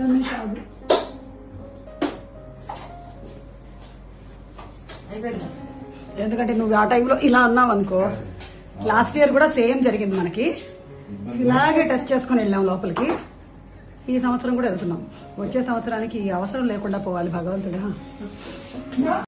ఎందుకంటే నువ్వు ఆ టైంలో ఇలా అన్నావు అనుకో, లాస్ట్ ఇయర్ కూడా సేమ్ జరిగింది మనకి. ఇలాగే టెస్ట్ చేసుకుని వెళ్ళాం లోపలికి. ఈ సంవత్సరం కూడా వెళ్తున్నాం. వచ్చే సంవత్సరానికి అవసరం లేకుండా పోవాలి భగవంతుడా.